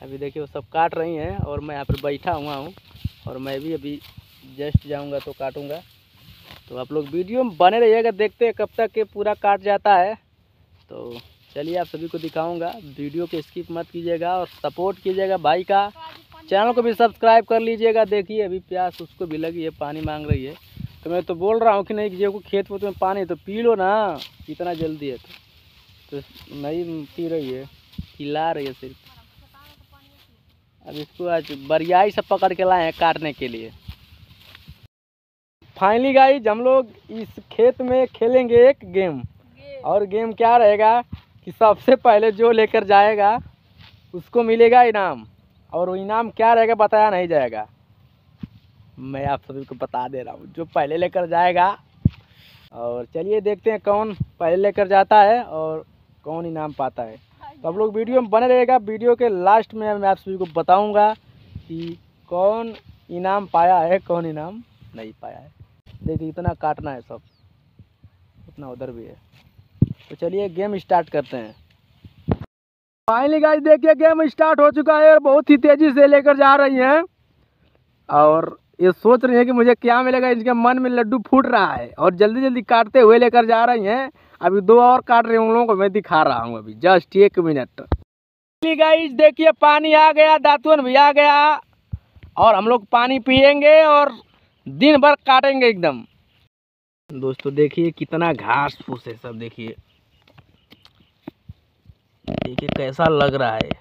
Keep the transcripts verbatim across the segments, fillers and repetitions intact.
अभी देखिए वो सब काट रही हैं और मैं यहाँ पर बैठा हुआ हूँ और मैं भी अभी जस्ट जाऊँगा तो काटूँगा। तो आप लोग वीडियो में बने रहिएगा, देखते हैं कब तक ये पूरा काट जाता है। तो चलिए आप सभी को दिखाऊंगा, वीडियो को स्किप मत कीजिएगा और सपोर्ट कीजिएगा भाई का। चैनल को भी सब्सक्राइब कर लीजिएगा। देखिए अभी प्यास उसको भी लगी है, पानी मांग रही है। तो मैं तो बोल रहा हूँ कि नहीं कि को खेत में तुम्हें पानी तो पी लो ना, इतना जल्दी है तो, तो नहीं पी रही है, खिला रही है सिर्फ। अब इसको आज बरियाई से पकड़ के लाए हैं काटने के लिए। फाइनली गाइस हम लोग इस खेत में खेलेंगे एक गेम, और गेम क्या रहेगा कि सबसे पहले जो लेकर जाएगा उसको मिलेगा इनाम, और वो इनाम क्या रहेगा बताया नहीं जाएगा। मैं आप सभी को बता दे रहा हूँ, जो पहले लेकर जाएगा। और चलिए देखते हैं कौन पहले लेकर जाता है और कौन इनाम पाता है। तो आप लोग वीडियो में बने रहेगा। वीडियो के लास्ट में मैं आप सभी को बताऊँगा कि कौन इनाम पाया है, कौन इनाम नहीं पाया है। देखिए इतना काटना है, सब उतना उधर भी है। तो चलिए गेम स्टार्ट करते हैं। फाइनली गाइस देखिए गेम स्टार्ट हो चुका है और बहुत ही तेज़ी से लेकर जा रही हैं और ये सोच रही है कि मुझे क्या मिलेगा। इनके मन में लड्डू फूट रहा है और जल्दी जल्दी काटते हुए लेकर जा रही हैं। अभी दो और काट रहे हैं, उन लोगों को मैं दिखा रहा हूँ अभी जस्ट एक मिनट। गाइस देखिए पानी आ गया, दातुन भी आ गया और हम लोग पानी पियेंगे और दिन भर काटेंगे एकदम। दोस्तों देखिए कितना घास फूस है सब, देखिए देखिए कैसा लग रहा है।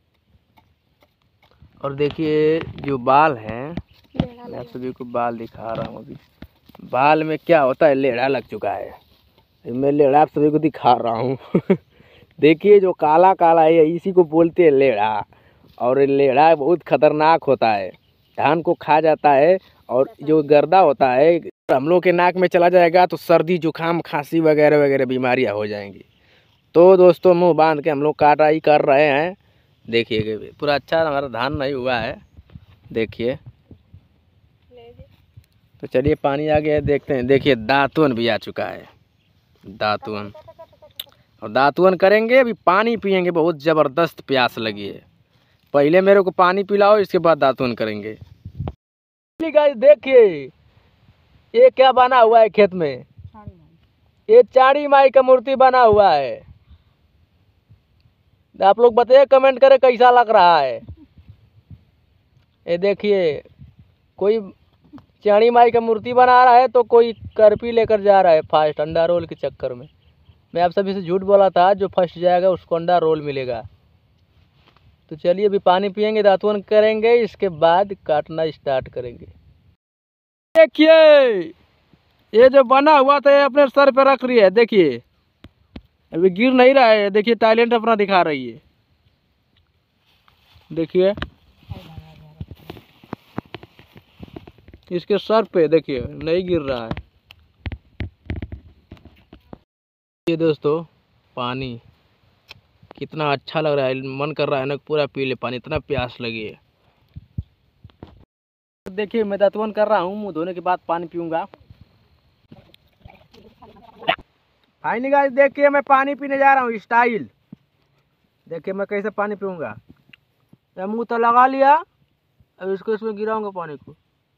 और देखिए जो बाल हैं, मैं आप सभी को बाल दिखा रहा हूँ। अभी बाल में क्या होता है, लेढ़ा लग चुका है। मैं लेढ़ा आप सभी को दिखा रहा हूँ देखिए जो काला काला है इसी को बोलते हैं लेढ़ा, और लेढ़ा बहुत खतरनाक होता है, धान को खा जाता है। और जो गर्दा होता है हम लोग के नाक में चला जाएगा तो सर्दी जुकाम खांसी वगैरह वगैरह बीमारियां हो जाएंगी। तो दोस्तों मुंह बांध के हम लोग काटाई कर रहे हैं। देखिए पूरा अच्छा हमारा धान नहीं हुआ है, देखिए। तो चलिए पानी आ गया, देखते हैं। देखिए दातुन भी आ चुका है, दातुन और दातुन करेंगे। अभी पानी पियेंगे, बहुत ज़बरदस्त प्यास लगी है। पहले मेरे को पानी पिलाओ, इसके बाद दातुन करेंगे। गाइस देखिए ये क्या बना हुआ है खेत में, ये चाड़ी माई का मूर्ति बना हुआ है। आप लोग बताइए कमेंट करें कैसा लग रहा है। ये देखिए कोई चाड़ी माई का मूर्ति बना रहा है तो कोई करपी लेकर जा रहा है फास्ट अंडा रोल के चक्कर में। मैं आप सभी से झूठ बोला था, जो फर्स्ट जाएगा उसको अंडा रोल मिलेगा। तो चलिए अभी पानी पियेंगे, दातुन करेंगे, इसके बाद काटना स्टार्ट करेंगे। देखिए ये जो बना हुआ था ये अपने सर पे रख रही है, देखिए अभी गिर नहीं रहा है। देखिए टैलेंट अपना दिखा रही है, देखिए इसके सर पे देखिए नहीं गिर रहा है। ये दोस्तों पानी कितना अच्छा लग रहा है, मन कर रहा है ना पूरा पी ले पानी, इतना प्यास लगी है। देखिए मैं दातुन कर रहा हूँ, मुंह धोने के बाद पानी पीऊँगा। फाइनली गाइस देखिए मैं पानी पीने जा रहा हूँ स्टाइल। देखिए मैं कैसे पानी पीऊँगा। मैं मुँह तो लगा लिया, अब इसको इसमें गिराऊंगा पानी को।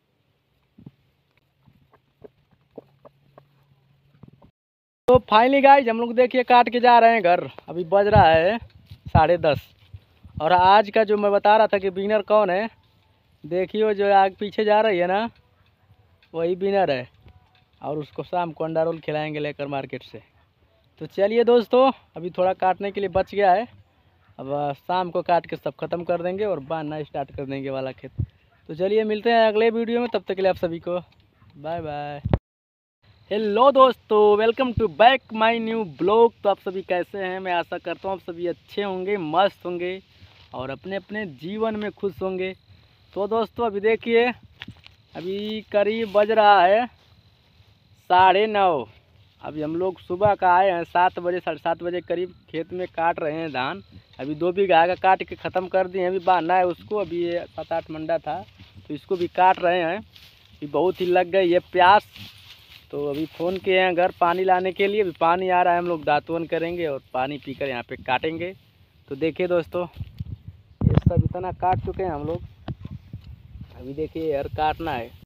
तो फाइनली गाइस हम लोग देखिए काट के जा रहे हैं घर। अभी बज रहा है साढ़े दस और आज का जो मैं बता रहा था कि विनर कौन है, देखिए जो आगे पीछे जा रही है ना वही विनर है, और उसको शाम को अंडा रोल खिलाएंगे लेकर मार्केट से। तो चलिए दोस्तों अभी थोड़ा काटने के लिए बच गया है, अब शाम को काट के सब खत्म कर देंगे और बांधना स्टार्ट कर देंगे वाला खेत। तो चलिए मिलते हैं अगले वीडियो में, तब तक के लिए आप सभी को बाय बाय। हेलो दोस्तों, welcome to back my new blog. तो आप सभी कैसे हैं? मैं आशा करता हूँ आप सभी अच्छे होंगे, मस्त होंगे और अपने अपने जीवन में खुश होंगे। तो दोस्तों अभी देखिए अभी करीब बज रहा है साढ़े नौ। अभी हम लोग सुबह का आए हैं, सात बजे साढ़े सात बजे करीब खेत में काट रहे हैं धान। अभी दो बीघा का काट के ख़त्म कर दिए हैं, अभी बांधना है उसको। अभी ये सात आठ मंडा था तो इसको भी काट रहे हैं। अभी बहुत ही लग गई ये प्यास, तो अभी फ़ोन किए हैं घर पानी लाने के लिए। अभी पानी आ रहा है, हम लोग दातुन करेंगे और पानी पीकर यहाँ पे काटेंगे। तो देखिए दोस्तों ये सब इतना काट चुके हैं हम लोग। अभी देखिए यार काटना है।